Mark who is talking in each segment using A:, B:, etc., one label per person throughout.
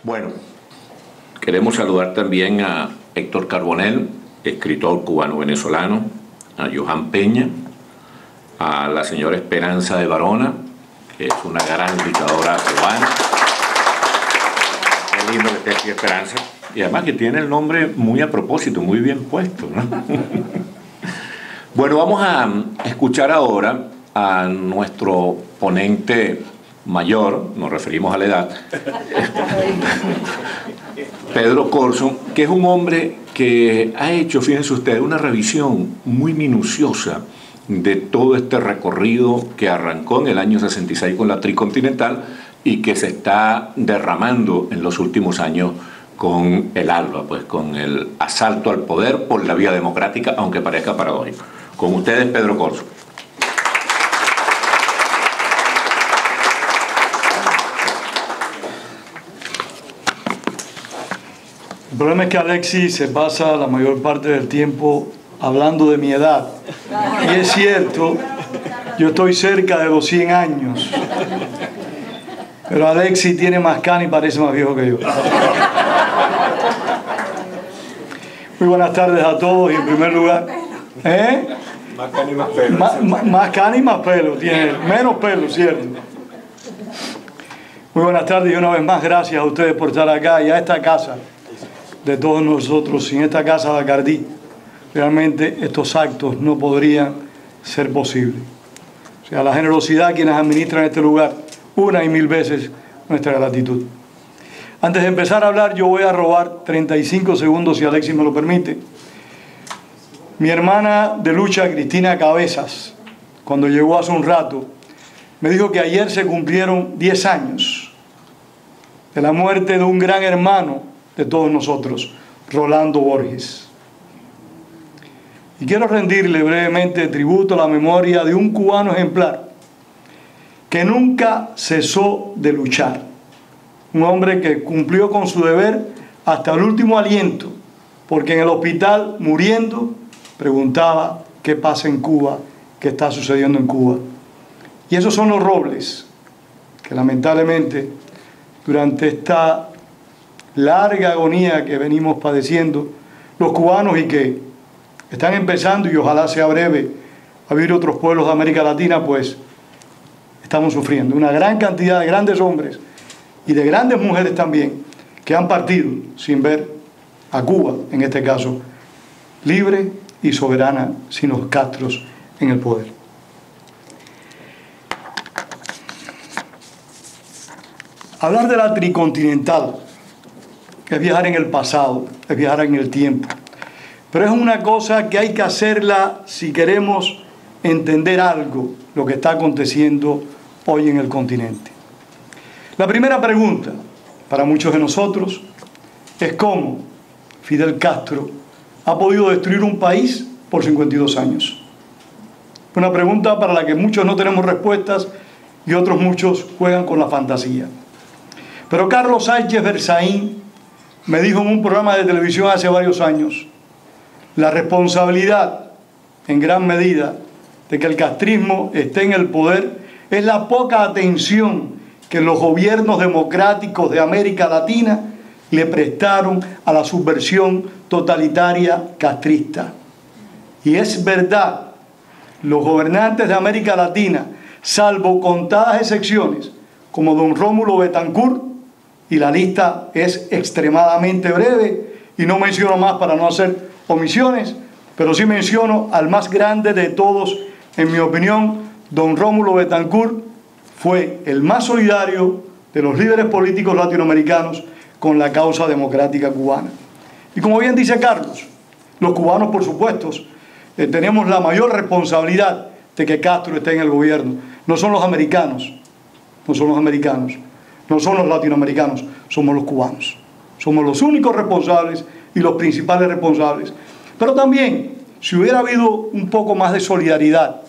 A: Bueno, queremos saludar también a Héctor Carbonell, escritor cubano-venezolano, a Johan Peña, a la señora Esperanza de Barona, que es una gran luchadora cubana. Qué lindo que esté aquí Esperanza. Y además que tiene el nombre muy a propósito, muy bien puesto, ¿no? Bueno, vamos a escuchar ahora a nuestro ponente mayor, nos referimos a la edad, Pedro Corzo, que es un hombre que ha hecho, fíjense ustedes, una revisión muy minuciosa de todo este recorrido que arrancó en el año 66 con la Tricontinental y que se está derramando en los últimos años con el ALBA, pues con el asalto al poder por la vía democrática, aunque parezca paradójico. Con ustedes, Pedro Corzo.
B: El problema es que Alexis se pasa la mayor parte del tiempo hablando de mi edad. Y es cierto, yo estoy cerca de los 100 años. Pero Alexis tiene más cana y parece más viejo que yo. Muy buenas tardes a todos y en primer lugar...
C: Más cana y más pelo.
B: Más cana y más pelo, tiene menos pelo, cierto. Muy buenas tardes y una vez más gracias a ustedes por estar acá y a esta casa de todos nosotros. Sin esta casa de Bacardí, realmente estos actos no podrían ser posibles. O sea, la generosidad de quienes administran este lugar, una y mil veces nuestra gratitud. Antes de empezar a hablar, yo voy a robar 35 segundos, si Alexis me lo permite. Mi hermana de lucha, Cristina Cabezas, cuando llegó hace un rato, me dijo que ayer se cumplieron 10 años de la muerte de un gran hermano de todos nosotros, Rolando Borges. Y quiero rendirle brevemente tributo a la memoria de un cubano ejemplar que nunca cesó de luchar. Un hombre que cumplió con su deber hasta el último aliento, porque en el hospital, muriendo, preguntaba qué pasa en Cuba, qué está sucediendo en Cuba. Y esos son los robles que lamentablemente durante esta larga agonía que venimos padeciendo los cubanos y que están empezando, y ojalá sea breve, a vivir otros pueblos de América Latina, pues estamos sufriendo. Una gran cantidad de grandes hombres y de grandes mujeres también que han partido sin ver a Cuba, en este caso, libre y soberana, sin los Castros en el poder. Hablar de la Tricontinental es viajar en el pasado, es viajar en el tiempo. Pero es una cosa que hay que hacerla si queremos entender algo, lo que está aconteciendo hoy en el continente. La primera pregunta para muchos de nosotros es cómo Fidel Castro ha podido destruir un país por 52 años. Una pregunta para la que muchos no tenemos respuestas y otros muchos juegan con la fantasía. Pero Carlos Sánchez Berzaín me dijo en un programa de televisión hace varios años: la responsabilidad, en gran medida, de que el castrismo esté en el poder es la poca atención que los gobiernos democráticos de América Latina le prestaron a la subversión totalitaria castrista. Y es verdad, los gobernantes de América Latina, salvo contadas excepciones, como don Rómulo Betancourt, y la lista es extremadamente breve, y no menciono más para no hacer omisiones, pero sí menciono al más grande de todos, en mi opinión, don Rómulo Betancourt fue el más solidario de los líderes políticos latinoamericanos con la causa democrática cubana. Y como bien dice Carlos, los cubanos, por supuesto, tenemos la mayor responsabilidad de que Castro esté en el gobierno. No son los americanos, no son los americanos, no son los latinoamericanos, somos los cubanos. Somos los únicos responsables y los principales responsables. Pero también, si hubiera habido un poco más de solidaridad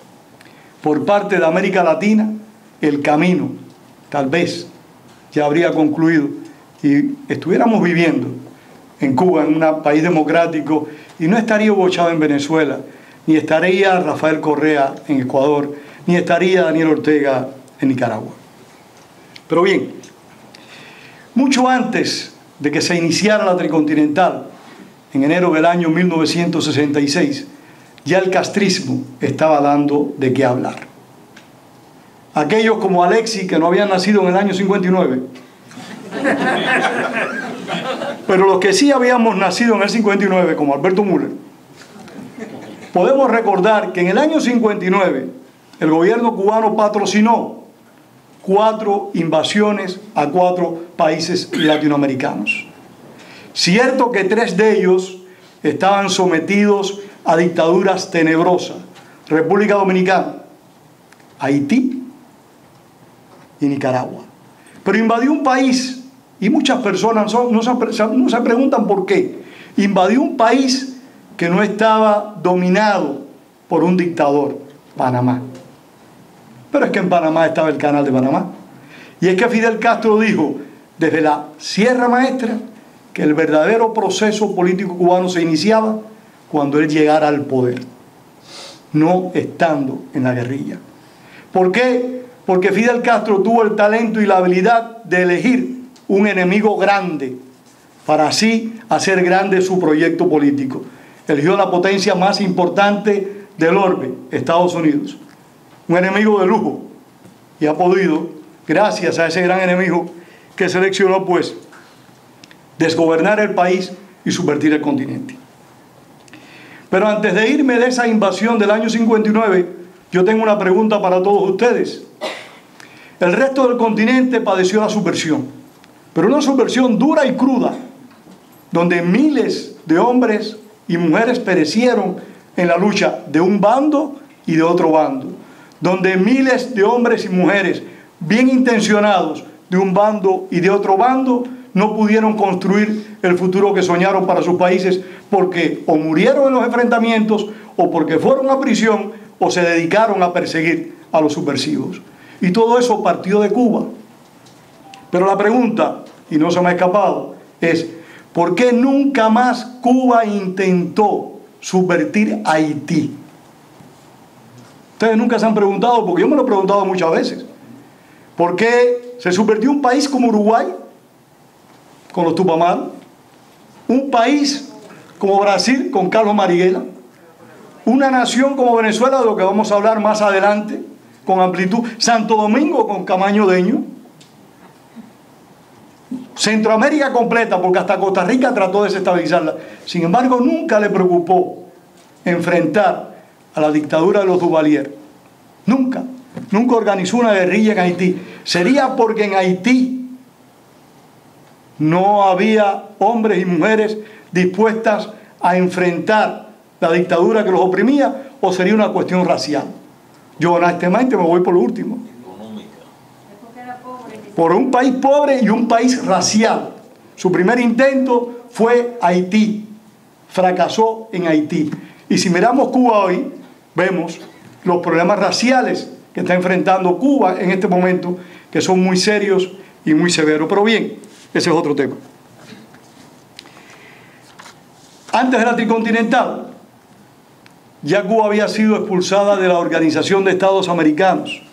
B: por parte de América Latina, el camino tal vez ya habría concluido y estuviéramos viviendo en Cuba, en un país democrático, y no estaría Hugo Chávez en Venezuela, ni estaría Rafael Correa en Ecuador, ni estaría Daniel Ortega en Nicaragua. Pero bien, Mucho antes de que se iniciara la tricontinental, en enero del año 1966, ya el castrismo estaba dando de qué hablar. Aquellos como Alexis, que no habían nacido en el año 59, pero los que sí habíamos nacido en el 59, como Alberto Müller, podemos recordar que en el año 59 el gobierno cubano patrocinó 4 invasiones a 4 países latinoamericanos. Cierto que 3 de ellos estaban sometidos a dictaduras tenebrosas: República Dominicana, Haití y Nicaragua. Pero invadió un país, y muchas personas no se preguntan por qué. Invadió un país que no estaba dominado por un dictador: Panamá. Pero es que en Panamá estaba el Canal de Panamá. Y es que Fidel Castro dijo desde la Sierra Maestra que el verdadero proceso político cubano se iniciaba cuando él llegara al poder, no estando en la guerrilla. ¿Por qué? Porque Fidel Castro tuvo el talento y la habilidad de elegir un enemigo grande para así hacer grande su proyecto político. Eligió la potencia más importante del orbe, Estados Unidos, un enemigo de lujo, y ha podido, gracias a ese gran enemigo que seleccionó, pues, desgobernar el país y subvertir el continente. Pero antes de irme de esa invasión del año 59, yo tengo una pregunta para todos ustedes. El resto del continente padeció la subversión, pero una subversión dura y cruda, donde miles de hombres y mujeres perecieron en la lucha de un bando y de otro bando, donde miles de hombres y mujeres bien intencionados de un bando y de otro bando no pudieron construir el futuro que soñaron para sus países, porque o murieron en los enfrentamientos, o porque fueron a prisión, o se dedicaron a perseguir a los subversivos. Y todo eso partió de Cuba. Pero la pregunta, y no se me ha escapado, es: ¿por qué nunca más Cuba intentó subvertir a Haití? Ustedes nunca se han preguntado, porque yo me lo he preguntado muchas veces. ¿Por qué se subvirtió un país como Uruguay con los Tupamaros? Un país como Brasil con Carlos Marighella. Una nación como Venezuela, de lo que vamos a hablar más adelante, con Amplitud. Santo Domingo con Camaño Deño. Centroamérica completa, porque hasta Costa Rica trató de desestabilizarla. Sin embargo, nunca le preocupó enfrentar a la dictadura de los Duvalier. Nunca. Nunca organizó una guerrilla en Haití. Sería porque en Haití no había hombres y mujeres dispuestas a enfrentar la dictadura que los oprimía, o sería una cuestión racial. Yo honestamente me voy por lo último. Por un país pobre y un país racial. Su primer intento fue Haití. Fracasó en Haití. Y si miramos Cuba hoy, vemos los problemas raciales que está enfrentando Cuba en este momento, que son muy serios y muy severos. Pero bien, ese es otro tema. Antes de la tricontinental, ya Cuba había sido expulsada de la Organización de Estados Americanos,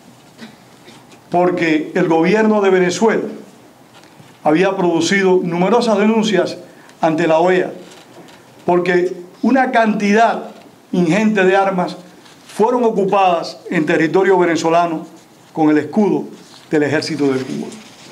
B: porque el gobierno de Venezuela había producido numerosas denuncias ante la OEA, porque una cantidad ingente de armas fueron ocupadas en territorio venezolano con el escudo del ejército de Cuba.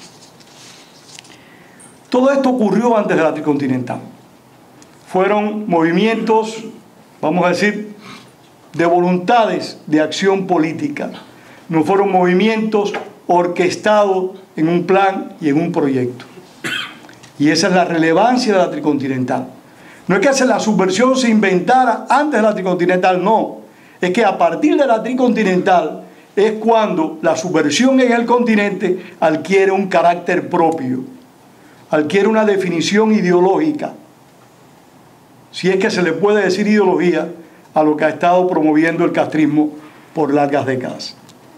B: Todo esto ocurrió antes de la tricontinental. Fueron movimientos, vamos a decir, de voluntades de acción política. No fueron movimientos orquestados en un plan y en un proyecto. Y esa es la relevancia de la tricontinental. No es que la subversión se inventara antes de la tricontinental, no. Es que a partir de la tricontinental es cuando la subversión en el continente adquiere un carácter propio, adquiere una definición ideológica, si es que se le puede decir ideología a lo que ha estado promoviendo el castrismo por largas décadas.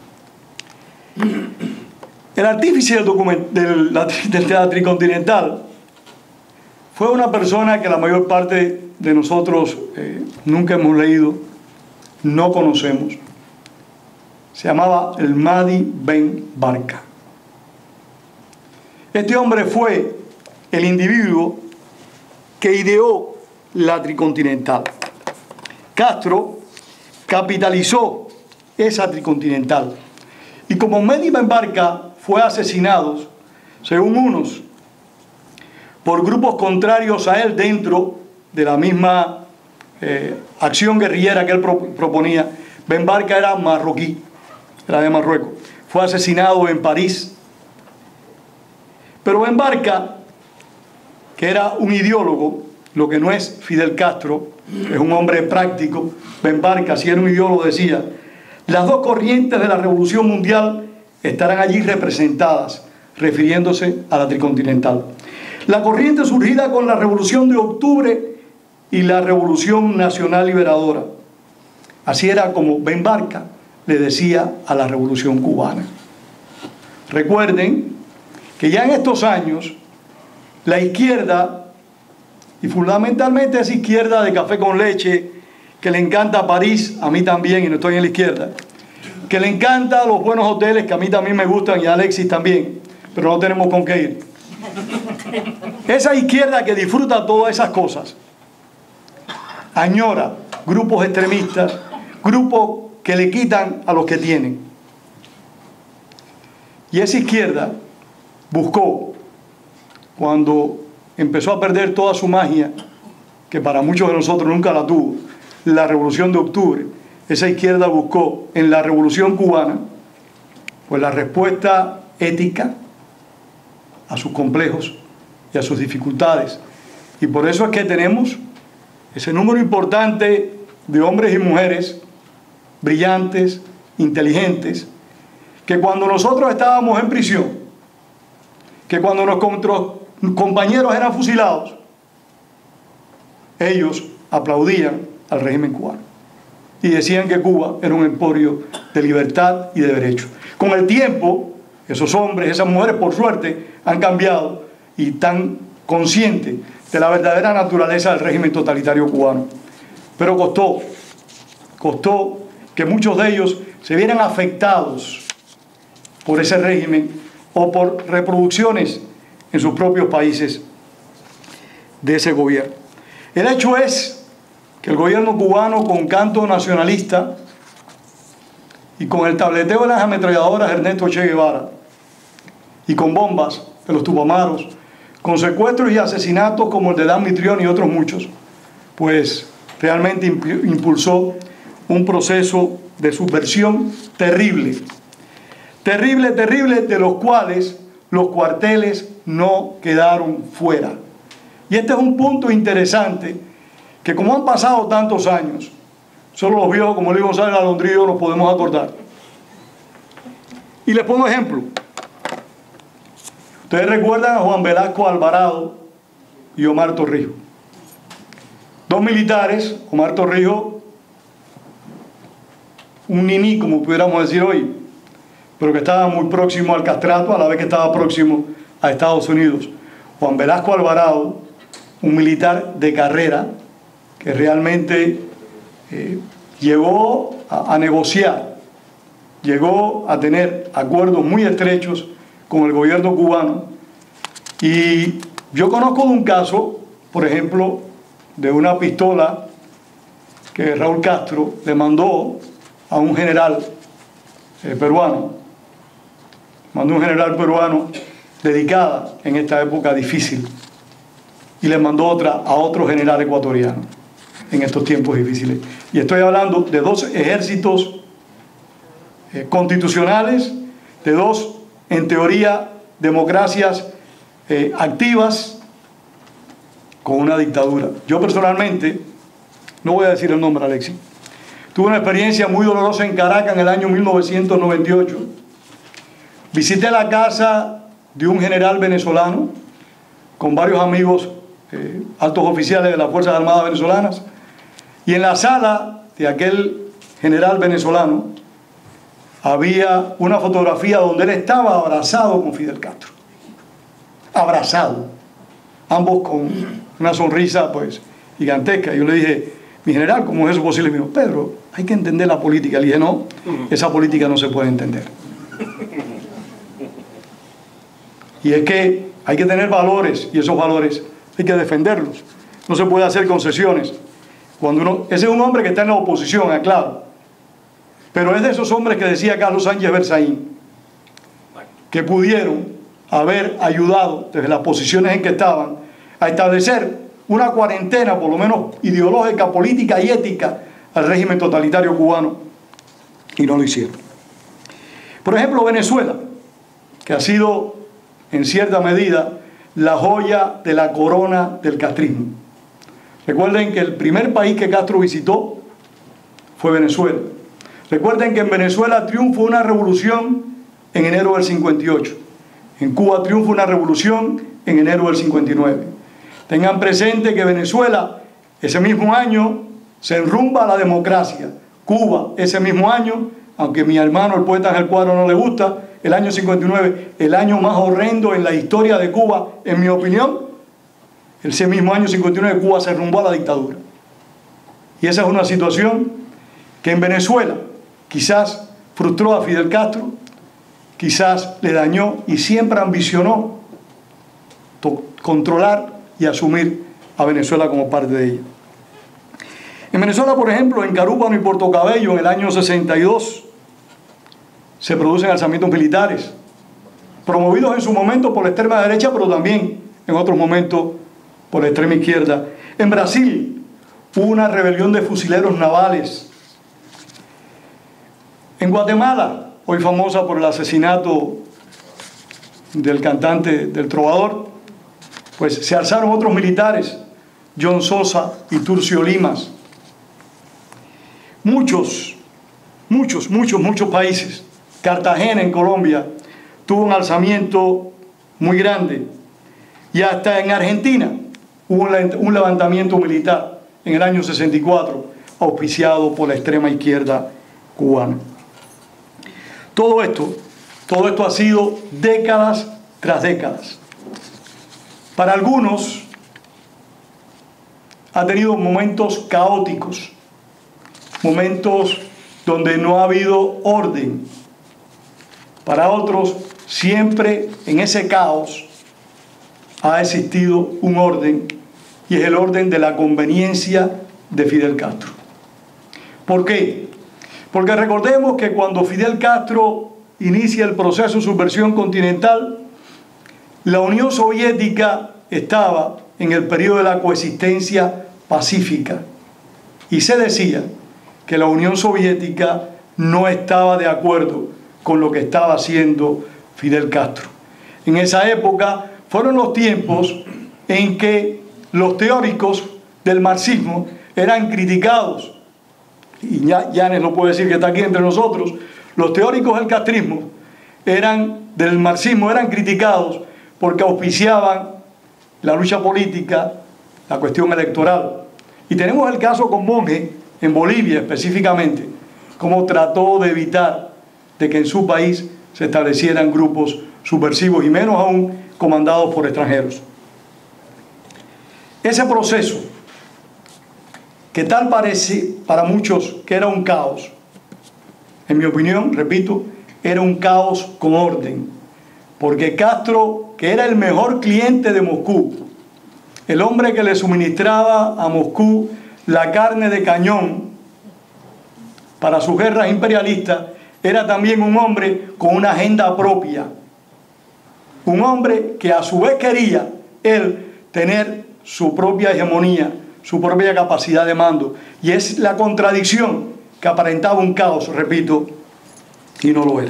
B: El artífice de la tricontinental fue una persona que la mayor parte de nosotros nunca hemos leído, no conocemos. Se llamaba el Mahdi Ben Barka. Este hombre fue el individuo que ideó la tricontinental. Castro capitalizó esa tricontinental. Y como Medi Benbarka fue asesinado, según unos, por grupos contrarios a él dentro de la misma acción guerrillera que él proponía. Benbarka era marroquí, era de Marruecos. Fue asesinado en París. Pero Benbarka, que era un ideólogo, lo que no es Fidel Castro, es un hombre práctico. Benbarka, si era un ideólogo, decía: las dos corrientes de la revolución mundial estarán allí representadas, refiriéndose a la tricontinental. La corriente surgida con la Revolución de Octubre y la Revolución Nacional Liberadora. Así era como Benbarka le decía a la Revolución Cubana. Recuerden que ya en estos años la izquierda, y fundamentalmente esa izquierda de café con leche que le encanta a París, a mí también, y no estoy en la izquierda, que le encanta los buenos hoteles, que a mí también me gustan, y a Alexis también, pero no tenemos con qué ir. Esa izquierda que disfruta todas esas cosas añora grupos extremistas, grupos que le quitan a los que tienen. Y esa izquierda buscó, cuando empezó a perder toda su magia, que para muchos de nosotros nunca la tuvo, la Revolución de Octubre, esa izquierda buscó en la Revolución Cubana pues la respuesta ética a sus complejos y a sus dificultades. Y por eso es que tenemos ese número importante de hombres y mujeres brillantes, inteligentes, que cuando nosotros estábamos en prisión, que cuando nuestros compañeros eran fusilados, ellos aplaudían al régimen cubano y decían que Cuba era un emporio de libertad y de derechos. Con el tiempo, esos hombres, esas mujeres, por suerte, han cambiado y están conscientes de la verdadera naturaleza del régimen totalitario cubano. Pero costó que muchos de ellos se vieran afectados por ese régimen o por reproducciones en sus propios países de ese gobierno. El hecho es que el gobierno cubano, con canto nacionalista y con el tableteo de las ametralladoras Ernesto Che Guevara y con bombas de los Tupamaros, con secuestros y asesinatos como el de Dan Mitrione y otros muchos, pues realmente impulsó un proceso de subversión terrible, terrible, terrible, de los cuales los cuarteles no quedaron fuera. Y este es un punto interesante, que como han pasado tantos años, solo los viejos como Luis González Alondrillo nos podemos acordar. Y les pongo ejemplo. Ustedes recuerdan a Juan Velasco Alvarado y Omar Torrijos. Dos militares, Omar Torrijos, un niní, como pudiéramos decir hoy, pero que estaba muy próximo al castrato, a la vez que estaba próximo a Estados Unidos. Juan Velasco Alvarado, un militar de carrera, que realmente llegó a negociar, llegó a tener acuerdos muy estrechos con el gobierno cubano. Y yo conozco de un caso, por ejemplo, de una pistola que Raúl Castro le mandó a un general peruano, dedicada en esta época difícil, y le mandó otra a otro general ecuatoriano en estos tiempos difíciles. Y estoy hablando de dos ejércitos constitucionales, de dos, en teoría, democracias activas con una dictadura. Yo personalmente, no voy a decir el nombre, Alexis, tuve una experiencia muy dolorosa en Caracas en el año 1998. Visité la casa de un general venezolano con varios amigos altos oficiales de las Fuerzas Armadas venezolanas, y en la sala de aquel general venezolano había una fotografía donde él estaba abrazado con Fidel Castro. Abrazado. Ambos con una sonrisa pues gigantesca. Yo le dije: mi general, ¿cómo es eso posible? Me dijo: Pedro, hay que entender la política. Le dije: no, esa política no se puede entender. Y es que hay que tener valores, y esos valores hay que defenderlos. No se puede hacer concesiones. Ese es un hombre que está en la oposición, claro. Pero es de esos hombres que decía Carlos Sánchez Berzaín, que pudieron haber ayudado desde las posiciones en que estaban a establecer una cuarentena, por lo menos ideológica, política y ética, al régimen totalitario cubano, y no lo hicieron. Por ejemplo, Venezuela, que ha sido en cierta medida la joya de la corona del castrismo. Recuerden que el primer país que Castro visitó fue Venezuela. Recuerden que en Venezuela triunfó una revolución en enero del 58. En Cuba triunfa una revolución en enero del 59. Tengan presente que Venezuela, ese mismo año, se enrumba a la democracia. Cuba, ese mismo año, aunque a mi hermano el poeta Ángel Cuadro no le gusta, el año 59, el año más horrendo en la historia de Cuba, en mi opinión, ese mismo año 59 Cuba se enrumbó a la dictadura. Y esa es una situación que en Venezuela quizás frustró a Fidel Castro, quizás le dañó y siempre ambicionó controlar y asumir a Venezuela como parte de ella. En Venezuela, por ejemplo, en Carúpano y Puerto Cabello, en el año 62, se producen alzamientos militares, promovidos en su momento por la extrema derecha, pero también en otros momentos por la extrema izquierda. En Brasil hubo una rebelión de fusileros navales. En Guatemala, hoy famosa por el asesinato del cantante, del trovador, pues se alzaron otros militares, John Sosa y Turcio Limas. Muchos países. Cartagena en Colombia tuvo un alzamiento muy grande. Y hasta en Argentina hubo un levantamiento militar en el año 64, auspiciado por la extrema izquierda cubana. Todo esto ha sido décadas tras décadas. Para algunos ha tenido momentos caóticos, momentos donde no ha habido orden. Para otros, siempre en ese caos ha existido un orden, y es el orden de la conveniencia de Fidel Castro. ¿Por qué? Porque recordemos que cuando Fidel Castro inicia el proceso de subversión continental, la Unión Soviética estaba en el periodo de la coexistencia pacífica, y se decía que la Unión Soviética no estaba de acuerdo con lo que estaba haciendo Fidel Castro. En esa época fueron los tiempos en que los teóricos del marxismo eran criticados, y Yanes lo puede decir que está aquí entre nosotros. Los teóricos del castrismo del marxismo eran criticados porque auspiciaban la lucha política, la cuestión electoral. Y tenemos el caso con Monge, en Bolivia específicamente, cómo trató de evitar de que en su país se establecieran grupos subversivos, y menos aún comandados por extranjeros. Ese proceso, que tal parece para muchos que era un caos, en mi opinión, repito, era un caos con orden, porque Castro, que era el mejor cliente de Moscú, el hombre que le suministraba a Moscú la carne de cañón para sus guerras imperialistas, era también un hombre con una agenda propia, un hombre que a su vez quería él tener su propia hegemonía, su propia capacidad de mando, y es la contradicción que aparentaba un caos, repito, y no lo era.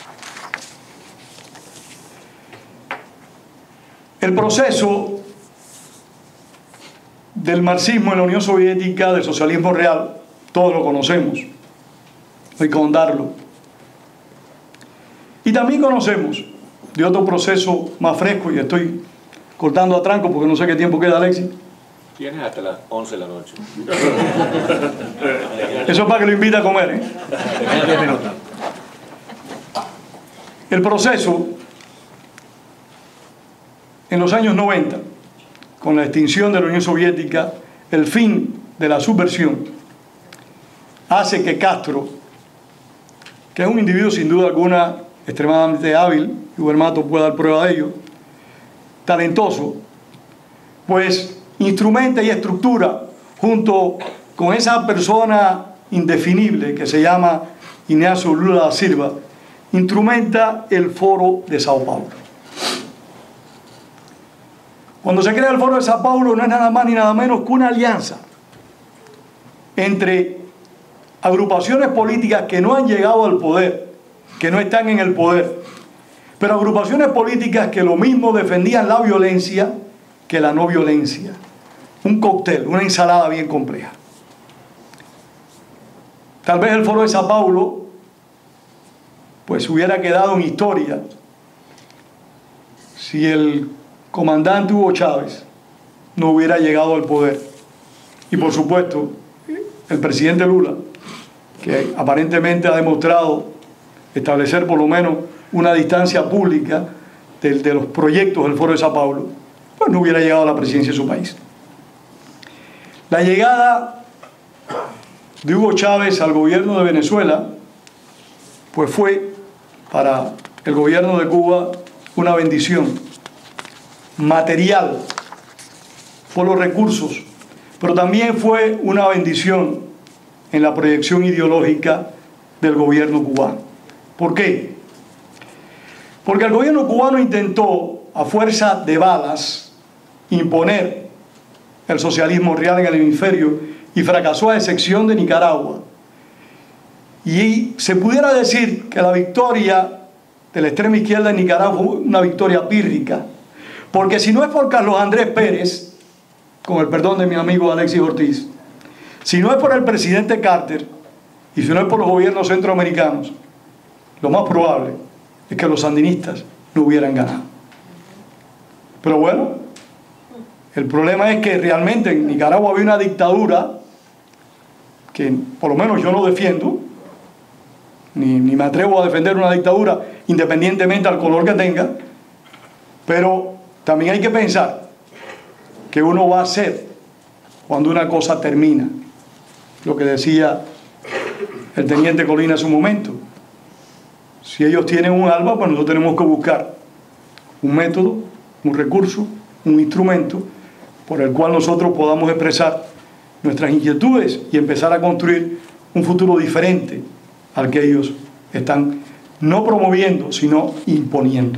B: El proceso del marxismo en la Unión Soviética, del socialismo real, todos lo conocemos, hay que ahondarlo. Y también conocemos de otro proceso más fresco, y estoy cortando a tranco porque no sé qué tiempo queda, Alexis.
C: Tienes hasta las 11 de la noche.
B: Eso es para que lo invite a comer, ¿eh?
C: 10 minutos.
B: El proceso en los años 90, con la extinción de la Unión Soviética, el fin de la subversión, hace que Castro, que es un individuo sin duda alguna extremadamente hábil, y Hubermato puede dar prueba de ello, talentoso, pues instrumenta y estructura junto con esa persona indefinible que se llama Inácio Lula da Silva, instrumenta el Foro de Sao Paulo. Cuando se crea el Foro de Sao Paulo no es nada más ni nada menos que una alianza entre agrupaciones políticas que no han llegado al poder, que no están en el poder, pero agrupaciones políticas que lo mismo defendían la violencia que la no violencia. Un cóctel, una ensalada bien compleja. Tal vez el Foro de Sao Paulo pues hubiera quedado en historia si el comandante Hugo Chávez no hubiera llegado al poder. Y por supuesto, el presidente Lula, que aparentemente ha demostrado establecer por lo menos una distancia pública de los proyectos del Foro de Sao Paulo, pues no hubiera llegado a la presidencia de su país. La llegada de Hugo Chávez al gobierno de Venezuela, pues fue para el gobierno de Cuba una bendición material por los recursos, pero también fue una bendición en la proyección ideológica del gobierno cubano. ¿Por qué? Porque el gobierno cubano intentó, a fuerza de balas, imponer el socialismo real en el hemisferio y fracasó a excepción de Nicaragua. Y se pudiera decir que la victoria de la extrema izquierda en Nicaragua fue una victoria pírrica, porque si no es por Carlos Andrés Pérez, con el perdón de mi amigo Alexis Ortiz, si no es por el presidente Carter y si no es por los gobiernos centroamericanos, lo más probable es que los sandinistas no hubieran ganado. Pero bueno, el problema es que realmente en Nicaragua había una dictadura que por lo menos yo no defiendo, ni me atrevo a defender una dictadura independientemente al color que tenga, pero también hay que pensar que uno va a hacer cuando una cosa termina. Lo que decía el teniente Colina en su momento. Si ellos tienen un alma, pues nosotros tenemos que buscar un método, un recurso, un instrumento por el cual nosotros podamos expresar nuestras inquietudes y empezar a construir un futuro diferente al que ellos están no promoviendo, sino imponiendo.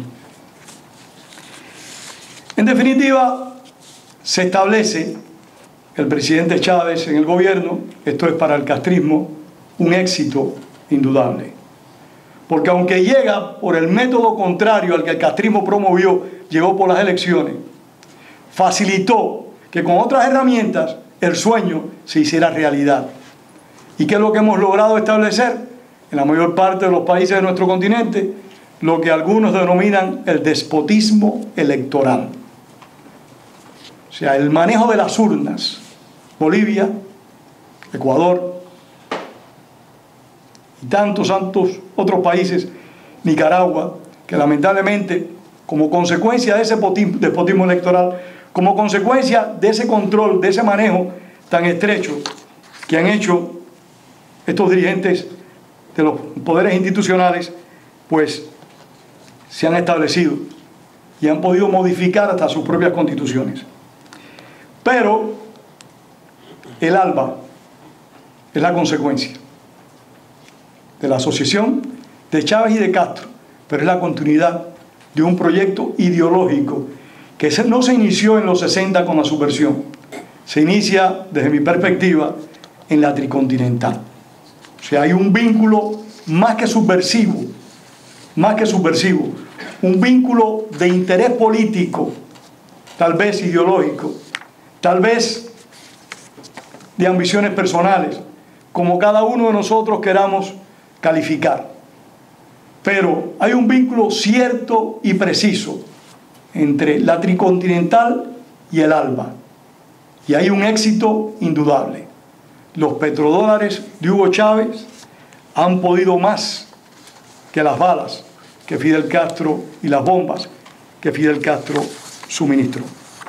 B: En definitiva, se establece el presidente Chávez en el gobierno, esto es para el castrismo un éxito indudable. Porque aunque llega por el método contrario al que el castrismo promovió, llegó por las elecciones, facilitó que con otras herramientas el sueño se hiciera realidad. ¿Y qué es lo que hemos logrado establecer? En la mayor parte de los países de nuestro continente, lo que algunos denominan el despotismo electoral. O sea, el manejo de las urnas. Bolivia, Ecuador y tantos otros países, Nicaragua, que lamentablemente, como consecuencia de ese despotismo electoral, como consecuencia de ese control, de ese manejo tan estrecho que han hecho estos dirigentes de los poderes institucionales, pues se han establecido y han podido modificar hasta sus propias constituciones. Pero el ALBA es la consecuencia de la asociación de Chávez y de Castro, pero es la continuidad de un proyecto ideológico que no se inició en los 60 con la subversión, se inicia, desde mi perspectiva, en la tricontinental. O sea, hay un vínculo más que subversivo, un vínculo de interés político, tal vez ideológico, tal vez de ambiciones personales, como cada uno de nosotros queramos calificar. Pero hay un vínculo cierto y preciso entre la tricontinental y el ALBA. Y hay un éxito indudable. Los petrodólares de Hugo Chávez han podido más que las balas que Fidel Castro y las bombas que Fidel Castro suministró.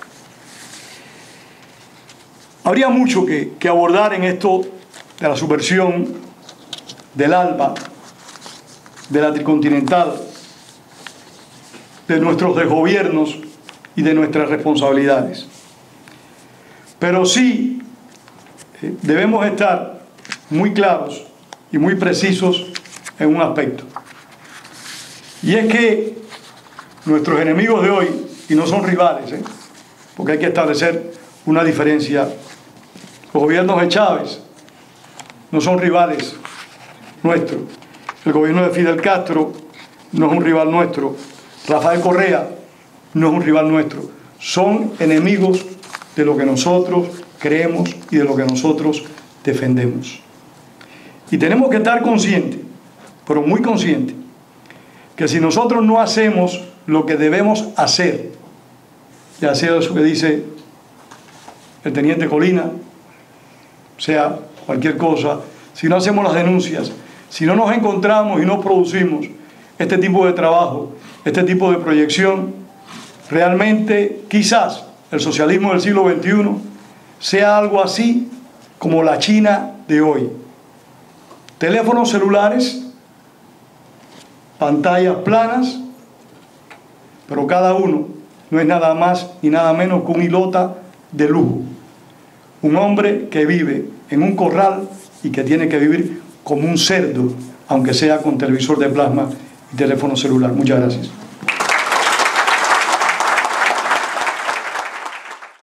B: Habría mucho que abordar en esto de la subversión del ALBA, de la tricontinental, de nuestros desgobiernos y de nuestras responsabilidades. Pero sí debemos estar muy claros y muy precisos en un aspecto. Y es que nuestros enemigos de hoy, y no son rivales, porque hay que establecer una diferencia. Los gobiernos de Chávez no son rivales nuestros. El gobierno de Fidel Castro no es un rival nuestro. Rafael Correa no es un rival nuestro. Son enemigos de lo que nosotros creemos y de lo que nosotros defendemos. Y tenemos que estar conscientes, pero muy conscientes, que si nosotros no hacemos lo que debemos hacer, ya sea eso que dice el teniente Colina, sea cualquier cosa, si no hacemos las denuncias, si no nos encontramos y no producimos este tipo de trabajo, este tipo de proyección, realmente quizás el socialismo del siglo XXI sea algo así como la China de hoy. Teléfonos celulares, pantallas planas, pero cada uno no es nada más ni nada menos que un hilota de lujo. Un hombre que vive en un corral y que tiene que vivir como un cerdo, aunque sea con televisor de plasma y teléfono celular. Muchas gracias.